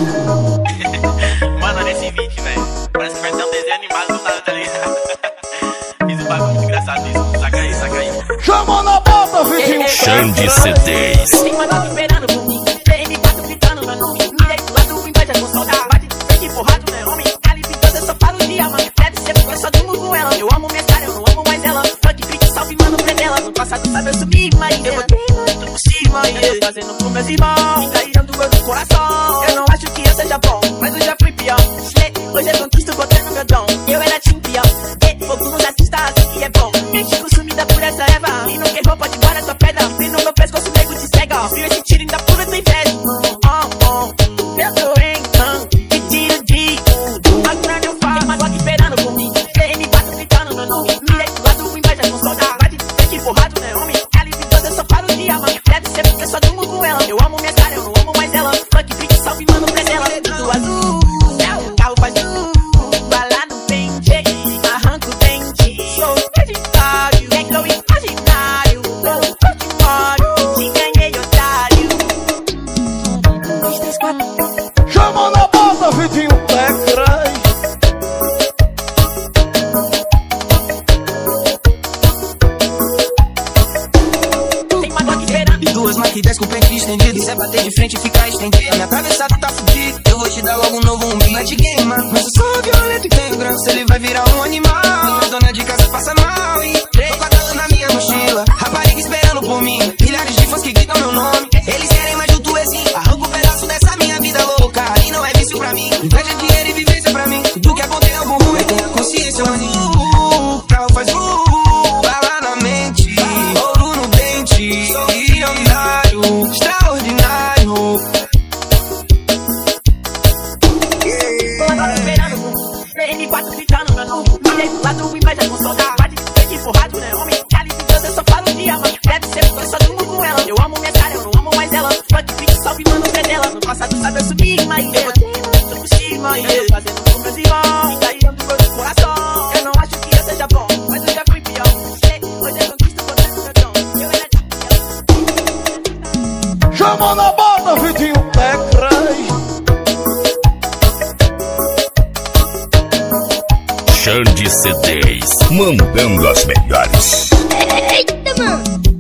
Mano, nesse vídeo, velho, parece que vai ser um desenho animado do nada, tá ligado? Fiz um bagulho muito engraçado nisso. Saca aí, saca aí. Chama na bota, Vitinho. Xande C10. Tem mano esperando por mim. PM4 gritando meu nome. Mirei do lado, inveja com saudade. Bate de frente, porrado, né, homem? Cali pintada, eu só falo dia, mano. Deve ser porque eu só durmo com ela. Eu amo minha cara, eu não amo mais ela. Funk, beat, salve, mano, pra dela. No passado, sabe, eu subi, mas eu botei muito por cima. Eu tô fazendo com meus irmãos. Caíram do meu coração. Eu não acho que eu seja bom, mas eu já fui pior. Hoje eu conquisto botando meu dom. Eu era campeão. Fogo nos artistas, assim que é bom. Gente consumida por essa erva. E não quer roupa de guarda sua pedra. E no meu pescoço, nego de cega. Se esse tiro ainda pura, tem inveja. Eu tô em que tiro de agora eu falo, mas logo esperando por mim. PM4 gritando meu nome. Mirei do lado, inveja com saudade. Bate de frente, porrado, né, homem? Ela e toda, eu só falo dia, mano. Deve ser porque eu só durmo com ela. Eu amo minha cara, eu não amo mais ela. Funk, beat, salve, mano, pra dela. Tudo azul, o carro faz bala no pente, arranca o dente. Sou hereditário, é que eu imaginário. Sou forte, te ganhei, otário. 1, 2, 3, 4. Chama na bota, Vitinho. Tecras. Tem uma dog esperando. E duas Mark 10 com pente estendido. Se é bater de frente, fica estendido. Minha atravessada tá fudida. Eu vou te dar logo um novo umbigo. Não é de game, mano. Mas eu sou violento e tenho graça. Ele vai virar um animal. A dona de casa passa mal. E tô com a dela na minha mochila. Rapariga esperando por mim. Milhares de fãs que gritam meu nome. Eles querem mais do tuezinho. Arranco um pedaço dessa minha vida louca. E não é vício pra mim. Inveja, dinheiro e vivência pra mim. Tudo que é bom tem algo ruim. Eu tenho a consciência, mano. O carro faz bala na mente. Ouro no dente. Sou milionário, extraordinário. Tô agora esperando. PM4 gritando meu nome. Mirei do lado, inveja com saudade. Bate de frente, porrado, né, homem? Cali pintada, eu só falo dia, mano. Deve ser porque eu só durmo com ela. Eu amo minha cara, eu não amo mais ela. Funk, beat, salve, mano, pra dela. No passado, sabe, eu subi, mas eu botei muito por cima. Eu tô fazendo com meus irmãos. Caíram do meu coração. Eu não acho que eu seja bom, mas eu já fui pior. Hoje eu conquisto botando meu dom. Eu era campeão. Chama na bota, Vitinho. Tecras. Xande C10. Mandando as melhores. Eita, mano!